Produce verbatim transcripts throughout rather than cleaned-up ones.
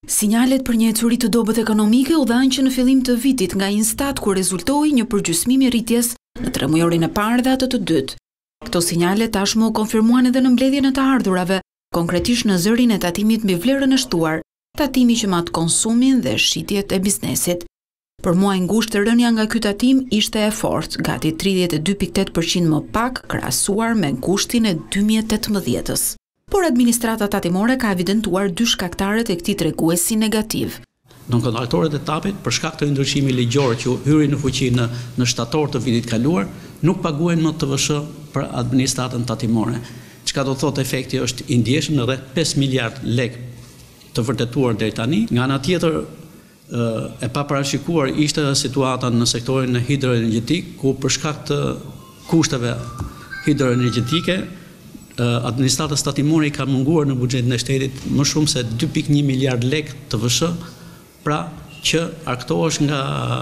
Sinjalet për një ecuri të dobët ekonomike u dhanë që në fillim të vitit nga Instat ku rezultoi një përgjysmim i rritjes në tremujorin e parë dhe atë të dytë. Këto sinjale tashmë u konfirmuan edhe në mbledhjen e të ardhurave, konkretisht në zërin e tatimit mbi vlerën e shtuar, tatimi që mat konsumin dhe shitjet e biznesit. Për muaj ngushtë rënja nga ky tatim ishte e fortë, gati tridhjetë e dy pikë tetë përqind më pak krahasuar me ngushtin e dy mijë e tetëmbëdhjetës. Por administrata tatimore ka evidentuar dy shkaktarët e këtij treguesi negativ. Nënkontaktorët e tapit, për shkak të ndryshimit ligjor që hyri në fuqi në, në shtator të vitit kaluar, nuk paguajnë më T V S H për administratën tatimore. Çka do thotë efekti është i ndjeshëm në rreth pesë miliard lekë të vërtetuar deri tani. Nga ana tjetër, e paparashikuar ishte situata në sektorin hidroenergjetik, ku për shkak të kushteve hidroenergjetike, administratës tatimore i ka munguar në buxhetin e shtetit më shumë se dy pikë një miliard lekë T V S H, pra që arktohesh nga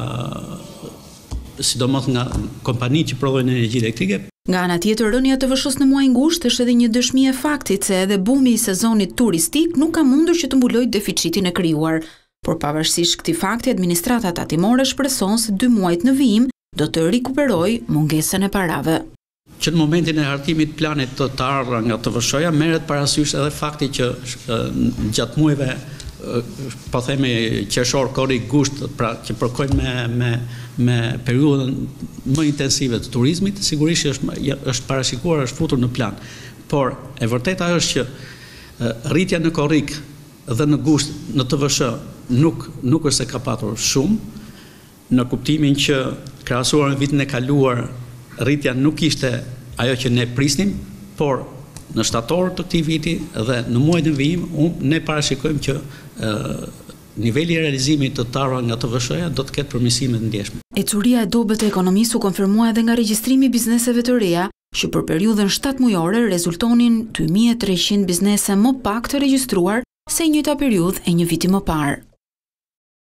sidomos nga kompanitë që prodhojnë energji elektrike. Nga ana tjetër, rënja e T V S H-s në muaj ngushtë është edhe një dëshmi e faktit se edhe bumi i sezonit turistik nuk ka mundur që të mbulojë deficitin e krijuar. Por pavarësisht këtij fakti, administrata tatimore shpreson se dy muajt në vijim do të rikuperojë mungesën e parave. Që në momentin e hartimit planit të të ardhur nga T V S H-ja merret parasysh edhe fakti që gjatë muajve, po themi qershor, korrik, gusht, pra që përkojnë me me me periudhën më intensive të turizmit, sigurisht është është parashikuar, është futur në plan. Por e vërteta është që rritja në korrik dhe në gusht në T V S H nuk nuk është se ka patur shumë, në kuptimin që krahasuar me vitin e kaluar rritja nuk ishte ajo që ne prisnim, por në shtator të këtij viti dhe në muajin e vijim ne parashikojmë që e, niveli i realizimit të të ardhurave nga T V S H-ja do të ketë përmirësime të ndjeshme. Ecuria e dobët e ekonomisë u konfirmua edhe nga regjistrimi i bizneseve të reja, që për periudhën shtatë mujore rezultonin dy mijë e treqind biznese më pak të regjistruar se njëjta periudhë e një viti më parë.